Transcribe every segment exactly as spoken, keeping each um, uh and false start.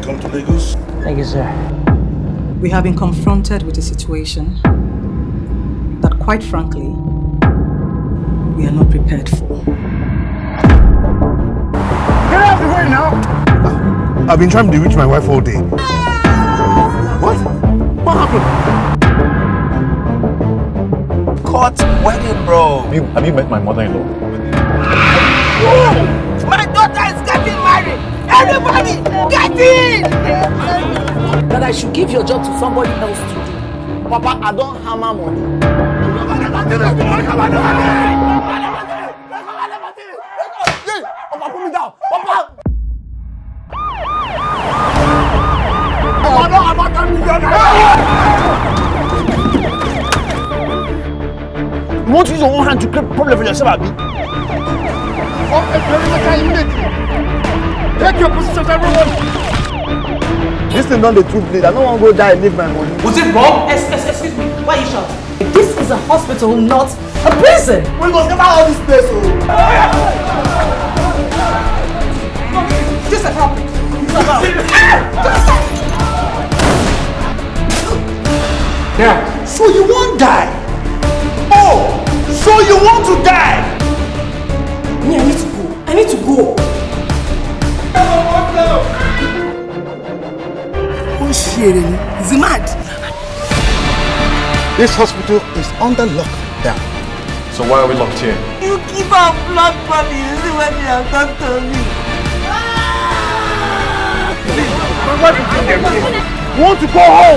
Welcome to Lagos. Thank you, sir. We have been confronted with a situation that, quite frankly, we are not prepared for. Get out of the way now! I've been trying to reach my wife all day. What? What happened? Court wedding, bro. Have you, have you met my mother-in-law? My daughter is getting married! Everybody, get in! That I should give your job to somebody else to do. Papa, I don't hammer money. Papa, put me down! Papa! You want to use your own hand to create problem for yourself, Abi? Take your position, everyone! This thing not the truth, please. I don't want to go die and leave my money. Was it wrong? Excuse me, why are you shouting? This is a hospital, not a prison! We must get out of this place, oh! Just a problem. Yeah. So you won't die? Oh! So you want to die? Me, I need to go. I need to go. Oh shit, is he mad? This hospital is under lockdown. So why are we locked here? You give out blood money, you see what you have done to me. You want to go home?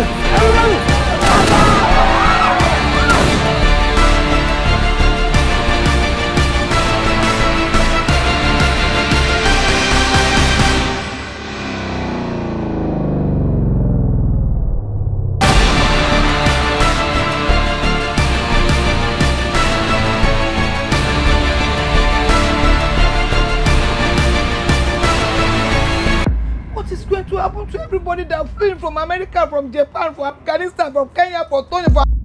What is going to happen to everybody that fleeing from America, from Japan, from Afghanistan, from Kenya, from Tony, from